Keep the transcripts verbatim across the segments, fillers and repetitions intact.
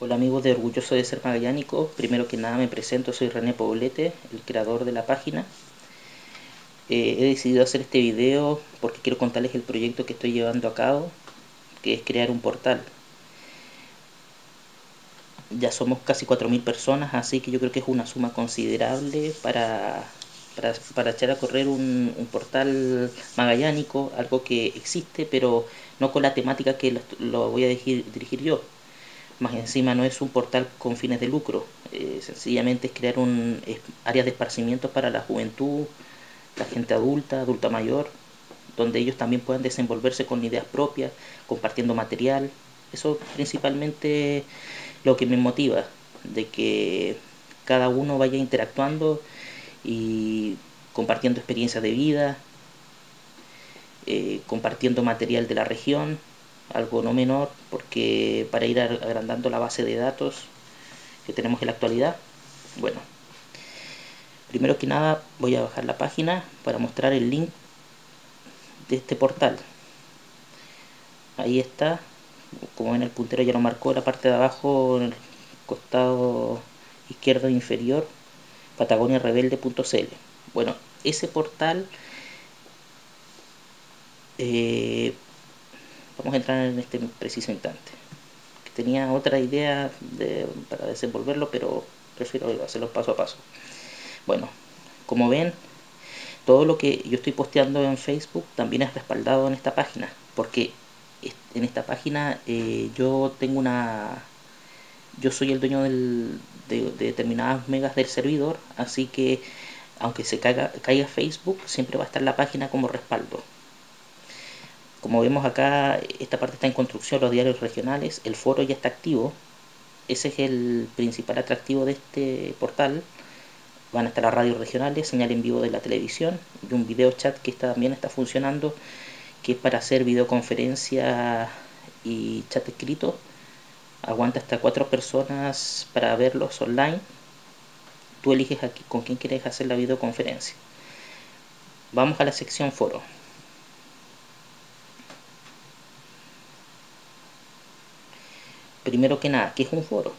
Hola amigos de Orgulloso de Ser Magallánico, primero que nada me presento, soy René Poblete, el creador de la página. Eh, he decidido hacer este video porque quiero contarles el proyecto que estoy llevando a cabo, que es crear un portal. Ya somos casi cuatro mil personas, así que yo creo que es una suma considerable para, para, para echar a correr un, un portal magallánico, algo que existe, pero no con la temática que lo, lo voy a dirigir, dirigir yo. Más encima no es un portal con fines de lucro, eh, sencillamente es crear un es, áreas de esparcimiento para la juventud, la gente adulta, adulta mayor, donde ellos también puedan desenvolverse con ideas propias, compartiendo material. Eso principalmente lo que me motiva, de que cada uno vaya interactuando y compartiendo experiencias de vida, eh, compartiendo material de la región, algo no menor, porque para ir agrandando la base de datos que tenemos en la actualidad. Bueno, primero que nada voy a bajar la página para mostrar el link de este portal. Ahí está, como ven el puntero ya lo marcó, la parte de abajo en el costado izquierdo inferior, patagonia rebelde punto c l. Bueno, ese portal eh, vamos a entrar en este preciso instante. Tenía otra idea de, para desenvolverlo, pero prefiero hacerlo paso a paso. Bueno, como ven, todo lo que yo estoy posteando en Facebook también es respaldado en esta página, porque en esta página eh, yo tengo una yo soy el dueño del, de, de determinadas megas del servidor, así que aunque se caiga, caiga Facebook, siempre va a estar la página como respaldo. Como vemos acá, esta parte está en construcción, los diarios regionales, el foro ya está activo. Ese es el principal atractivo de este portal. Van a estar las radios regionales, señal en vivo de la televisión y un video chat que está, también está funcionando, que es para hacer videoconferencia y chat escrito. Aguanta hasta cuatro personas para verlos online. Tú eliges aquí con quién quieres hacer la videoconferencia. Vamos a la sección foro. Primero que nada, ¿qué es un foro?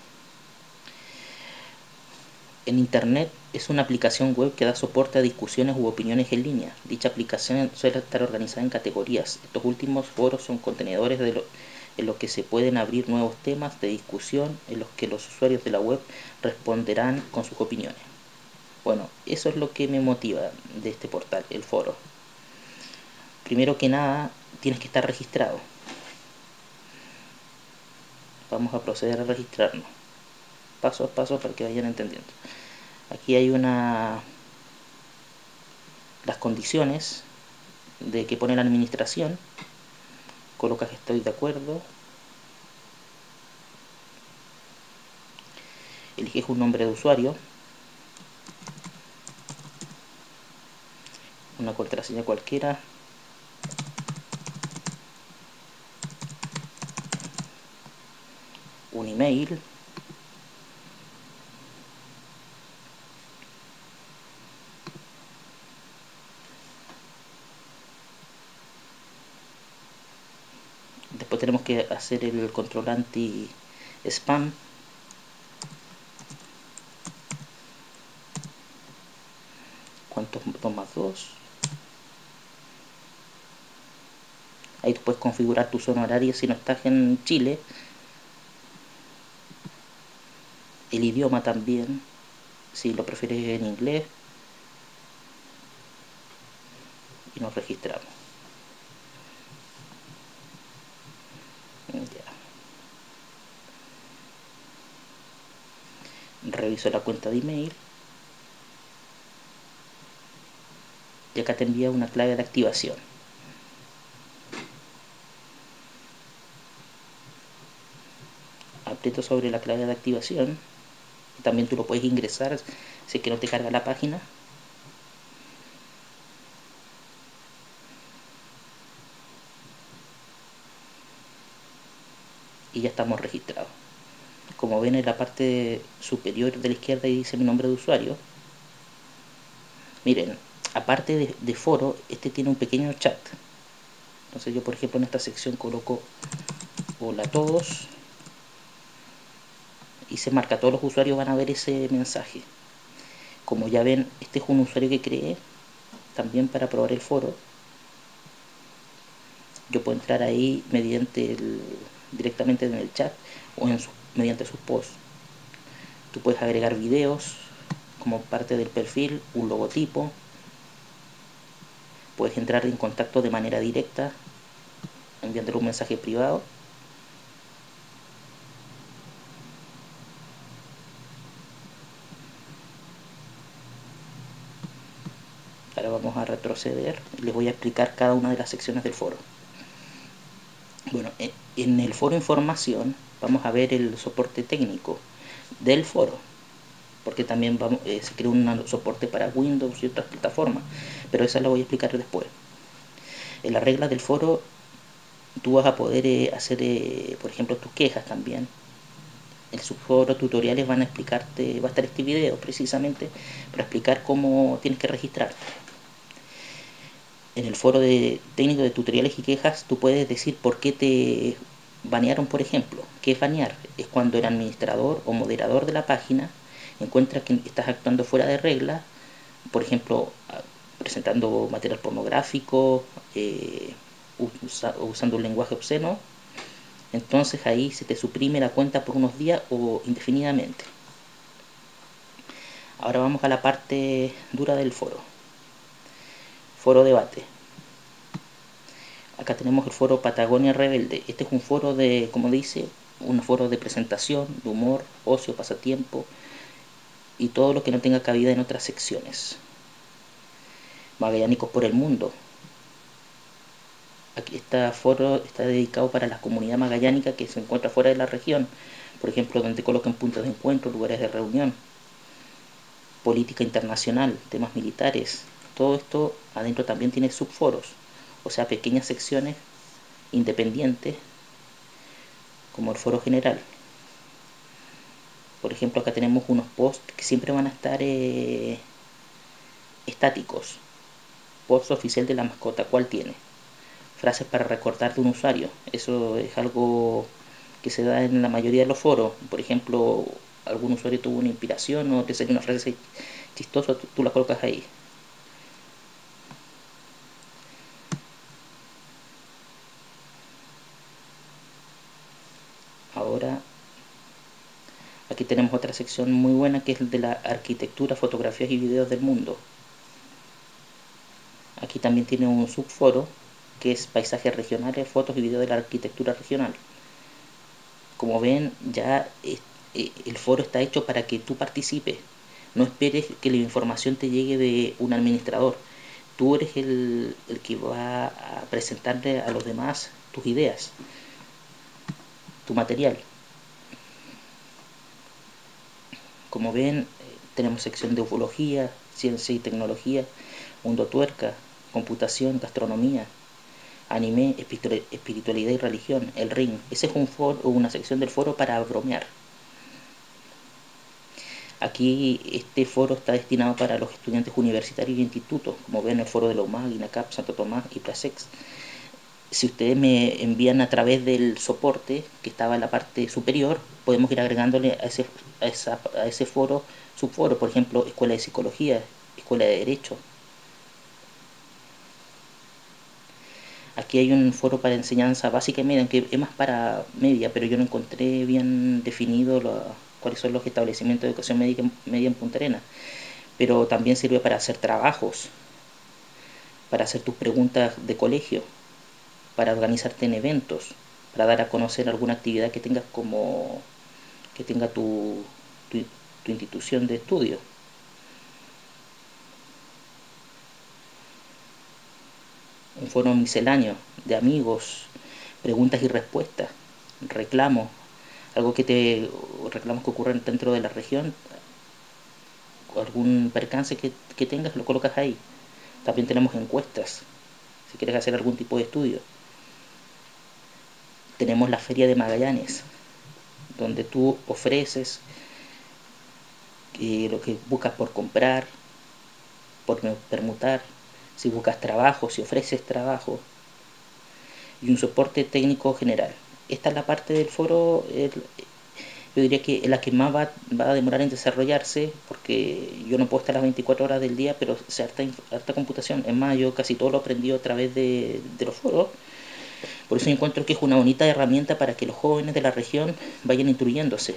En Internet es una aplicación web que da soporte a discusiones u opiniones en línea. Dicha aplicación suele estar organizada en categorías. Estos últimos foros son contenedores de lo, en los que se pueden abrir nuevos temas de discusión en los que los usuarios de la web responderán con sus opiniones. Bueno, eso es lo que me motiva de este portal, el foro. Primero que nada, tienes que estar registrado. Vamos a proceder a registrarnos, paso a paso para que vayan entendiendo. Aquí hay una las condiciones de que pone la administración. Colocas estoy de acuerdo, eliges un nombre de usuario, una contraseña cualquiera, un email, después tenemos que hacer el control anti spam, cuántos dos más dos. Ahí tú puedes configurar tu zona horaria si no estás en Chile, el idioma también, si lo prefieres en inglés, y nos registramos. Ya. Reviso la cuenta de email y acá te envía una clave de activación. Aprieto sobre la clave de activación. También tú lo puedes ingresar si es que no te carga la página. Y ya estamos registrados. Como ven en la parte superior de la izquierda dice mi nombre de usuario. Miren, aparte de, de foro, este tiene un pequeño chat. Entonces yo por ejemplo en esta sección coloco hola a todos. y se marca, todos los usuarios van a ver ese mensaje. Como ya ven, este es un usuario que creé también para probar el foro. Yo puedo entrar ahí mediante el, directamente en el chat o en su, mediante sus posts. Tú puedes agregar videos como parte del perfil, un logotipo. Puedes entrar en contacto de manera directa enviándole un mensaje privado. Ahora vamos a retroceder y les voy a explicar cada una de las secciones del foro. Bueno, en el foro información vamos a ver el soporte técnico del foro, porque también vamos, eh, se creó un soporte para Windows y otras plataformas, pero esa la voy a explicar después. En las reglas del foro tú vas a poder eh, hacer, eh, por ejemplo, tus quejas también. En sus foros tutoriales van a explicarte, va a estar este video precisamente para explicar cómo tienes que registrarte. En el foro de técnico de tutoriales y quejas tú puedes decir por qué te banearon, por ejemplo. ¿Qué es banear? Es cuando el administrador o moderador de la página encuentra que estás actuando fuera de regla, por ejemplo, presentando material pornográfico, eh, usa, usando un lenguaje obsceno. Entonces ahí se te suprime la cuenta por unos días o indefinidamente. Ahora vamos a la parte dura del foro. Foro debate. Acá tenemos el foro Patagonia Rebelde. Este es un foro de, como dice, un foro de presentación, de humor, ocio, pasatiempo y todo lo que no tenga cabida en otras secciones. Magallánicos por el mundo. Aquí este foro está dedicado para la comunidad magallánica que se encuentra fuera de la región, por ejemplo, donde colocan puntos de encuentro, lugares de reunión, política internacional, temas militares. Todo esto adentro también tiene subforos, o sea, pequeñas secciones independientes como el foro general. Por ejemplo, acá tenemos unos posts que siempre van a estar eh, estáticos. Post oficial de la mascota, ¿cuál tiene? Frases para recordar de un usuario. Eso es algo que se da en la mayoría de los foros. Por ejemplo, algún usuario tuvo una inspiración o te sale una frase chistosa, tú, tú la colocas ahí. Ahora, aquí tenemos otra sección muy buena que es el de la arquitectura, fotografías y videos del mundo. Aquí también tiene un subforo que es paisajes regionales, fotos y videos de la arquitectura regional. Como ven, ya el foro está hecho para que tú participes. No esperes que la información te llegue de un administrador. Tú eres el, el que va a presentarle a los demás tus ideas, tu material. Como ven, tenemos sección de ufología, ciencia y tecnología, mundo tuerca, computación, gastronomía, anime, espiritualidad y religión, el ring. Ese es un foro, una sección del foro para bromear. Aquí este foro está destinado para los estudiantes universitarios y institutos, como ven el foro de la U M A G, INACAP, Santo Tomás y Plasex. Si ustedes me envían a través del soporte que estaba en la parte superior, podemos ir agregándole a ese, a esa, a ese foro subforo, por ejemplo, escuela de psicología, escuela de derecho. Aquí hay un foro para enseñanza básica y media, que es más para media, pero yo no encontré bien definido lo, cuáles son los establecimientos de educación médica media en Punta Arenas. Pero también sirve para hacer trabajos, para hacer tus preguntas de colegio, para organizarte en eventos, para dar a conocer alguna actividad que tengas como que tenga tu, tu, tu institución de estudio. Un foro misceláneo de amigos, preguntas y respuestas, reclamos, algo que te reclamos que ocurren dentro de la región, algún percance que, que tengas lo colocas ahí. También tenemos encuestas si quieres hacer algún tipo de estudio. Tenemos la Feria de Magallanes, donde tú ofreces eh, lo que buscas por comprar, por permutar, si buscas trabajo, si ofreces trabajo, y un soporte técnico general. Esta es la parte del foro, el, Yo diría que la que más va, va a demorar en desarrollarse, porque yo no puedo estar las veinticuatro horas del día, pero se harta, harta computación. Es más, yo casi todo lo aprendí a través de, de los foros. Por eso encuentro que es una bonita herramienta para que los jóvenes de la región vayan instruyéndose.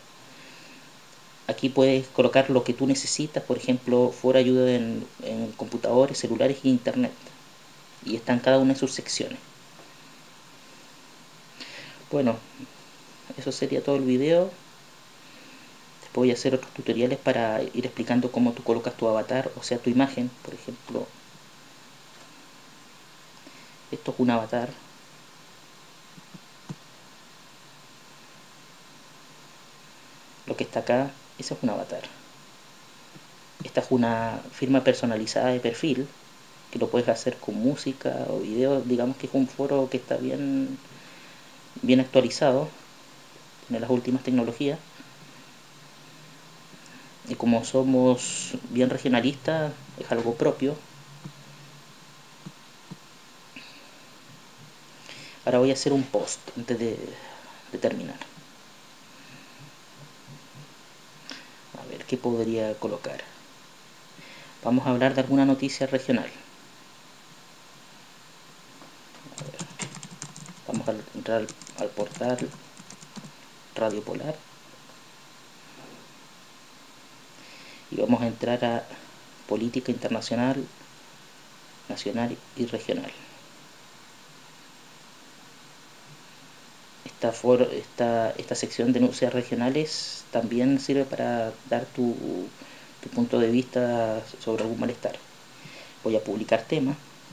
Aquí puedes colocar lo que tú necesitas, por ejemplo, foro ayuda en, en computadores, celulares e internet. Y están cada una en sus secciones. Bueno, eso sería todo el video. Después voy a hacer otros tutoriales para ir explicando cómo tú colocas tu avatar, o sea, tu imagen. Por ejemplo, esto es un avatar. Lo que está acá, ese es un avatar. Esta es una firma personalizada de perfil, que lo puedes hacer con música o video. Digamos que es un foro que está bien, bien actualizado, tiene las últimas tecnologías. Y como somos bien regionalistas, es algo propio. Ahora voy a hacer un post antes de, de terminar. A ver, ¿qué podría colocar? Vamos a hablar de alguna noticia regional. A ver, vamos a entrar al, al portal Radio Polar. Y vamos a entrar a política internacional, nacional y regional. Esta, for, esta, esta sección de noticias regionales también sirve para dar tu, tu punto de vista sobre algún malestar. Voy a publicar tema.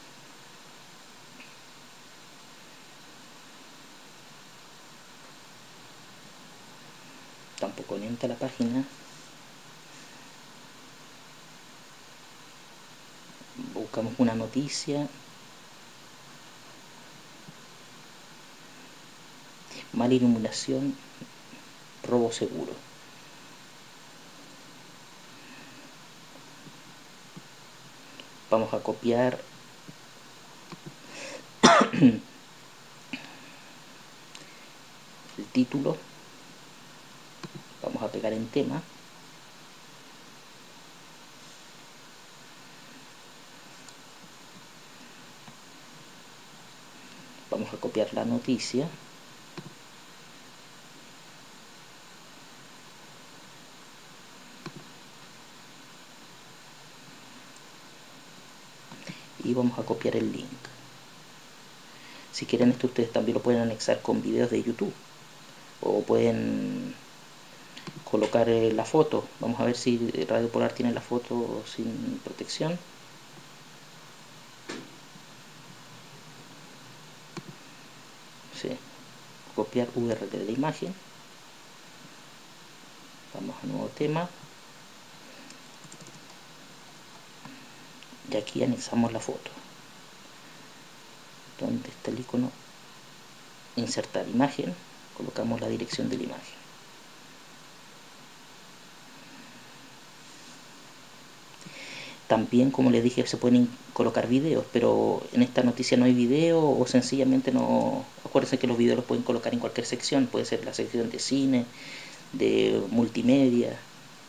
Tampoco lenta la página. Buscamos una noticia. Mala iluminación, robo seguro. Vamos a copiar el título. Vamos a pegar en tema. Vamos a copiar la noticia. Y vamos a copiar el link. Si quieren esto ustedes también lo pueden anexar con videos de YouTube. O pueden colocar eh, la foto. Vamos a ver si Radio Polar tiene la foto sin protección. Sí. Copiar U R L de la imagen. Vamos a nuevo tema. Y aquí anexamos la foto. Donde está el icono insertar imagen, colocamos la dirección de la imagen. También, como les dije, se pueden colocar videos, pero en esta noticia no hay video, o sencillamente no. Acuérdense que los videos los pueden colocar en cualquier sección, puede ser la sección de cine, de multimedia.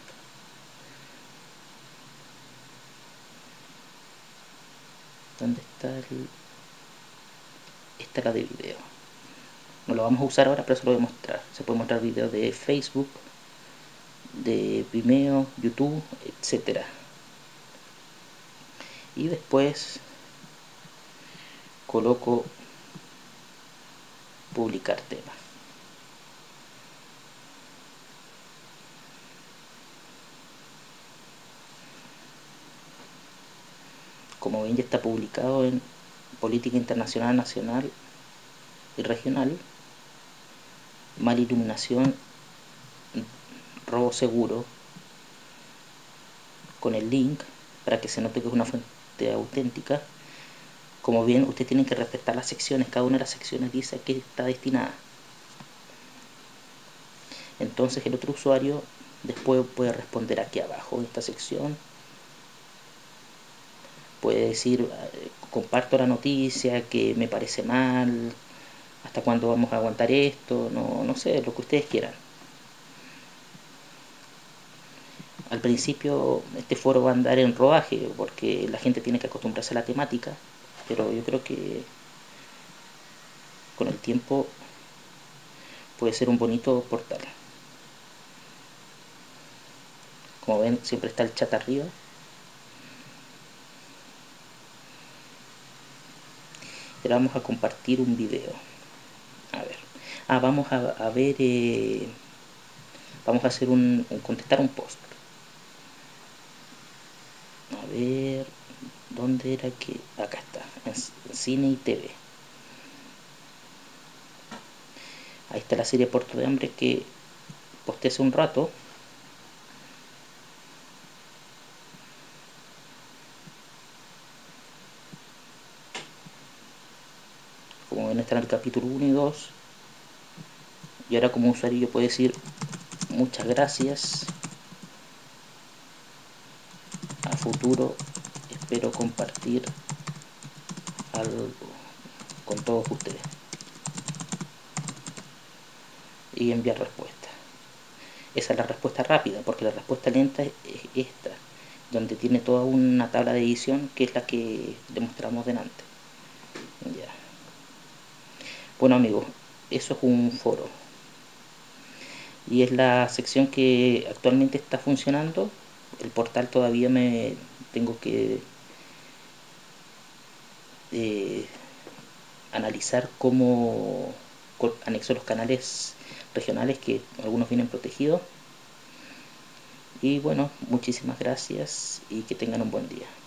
¿Dónde está el...? Esta es la de video. No lo vamos a usar ahora, pero se lo voy a mostrar. Se puede mostrar videos de Facebook, de Vimeo, YouTube, etcétera. Y después coloco publicar tema. Como ven, ya está publicado en política internacional, nacional y regional. Mala iluminación, robo seguro, con el link para que se note que es una fuente auténtica. Como bien, ustedes tienen que respetar las secciones. Cada una de las secciones dice a qué está destinada. Entonces el otro usuario después puede responder aquí abajo en esta sección. Puede decir, comparto la noticia, que me parece mal, hasta cuándo vamos a aguantar esto, no, no sé, lo que ustedes quieran. al principio este foro va a andar en rodaje porque la gente tiene que acostumbrarse a la temática, pero yo creo que con el tiempo puede ser un bonito portal. Como ven, siempre está el chat arriba. Ahora vamos a compartir un video. A ver. Ah, vamos a, a ver. Eh, vamos a hacer un, un. contestar un post. A ver. ¿Dónde era que.? Acá está. En, en cine y T V. Ahí está la serie Puerto de Hambre que posté hace un rato. Como ven, está en el capítulo uno y dos. Y ahora como usuario yo puedo decir muchas gracias. A futuro espero compartir algo con todos ustedes. Y enviar respuesta. Esa es la respuesta rápida, porque la respuesta lenta es esta, donde tiene toda una tabla de edición que es la que demostramos delante. Ya. Bueno amigos, eso es un foro. Y es la sección que actualmente está funcionando. El portal todavía me tengo que eh, analizar cómo anexo los canales regionales, que algunos vienen protegidos. Y bueno, muchísimas gracias y que tengan un buen día.